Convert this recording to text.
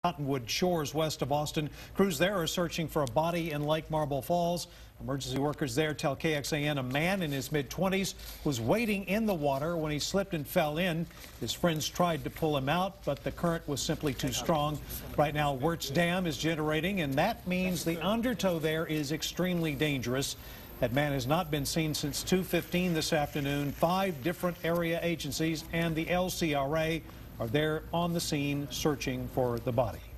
Cottonwood Shores west of Austin. Crews there are searching for a body in Lake Marble Falls. Emergency workers there tell KXAN a man in his mid-20s was wading in the water when he slipped and fell in. His friends tried to pull him out, but the current was simply too strong. Right now, Wirtz Dam is generating, and that means the undertow there is extremely dangerous. That man has not been seen since 2:15 this afternoon. 5 different area agencies and the LCRA are there on the scene searching for the body.